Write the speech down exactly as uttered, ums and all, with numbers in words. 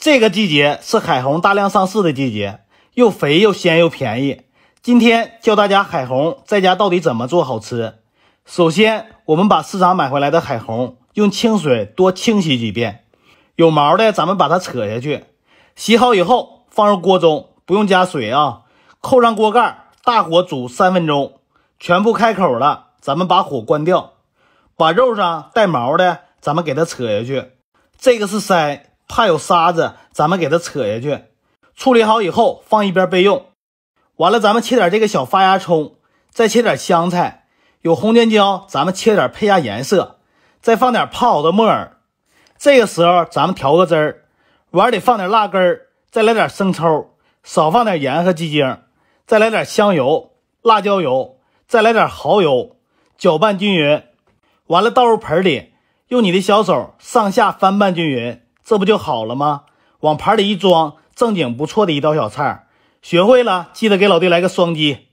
这个季节是海虹大量上市的季节，又肥又鲜又便宜。今天教大家海虹在家到底怎么做好吃。首先，我们把市场买回来的海虹用清水多清洗几遍，有毛的咱们把它扯下去。洗好以后放入锅中，不用加水啊，扣上锅盖，大火煮三分钟，全部开口了，咱们把火关掉，把肉上带毛的咱们给它扯下去。这个是鳃，怕有沙子，咱们给它扯下去。处理好以后放一边备用。完了，咱们切点这个小发芽葱，再切点香菜，有红尖椒咱们切点配下颜色，再放点泡好的木耳。这个时候咱们调个汁儿，碗里放点辣根儿，再来点生抽，少放点盐和鸡精，再来点香油、辣椒油，再来点蚝油，搅拌均匀。完了倒入盆里，用你的小手上下翻拌均匀，这不就好了吗？往盘里一装，正经不错的一道小菜。学会了记得给老弟来个双击。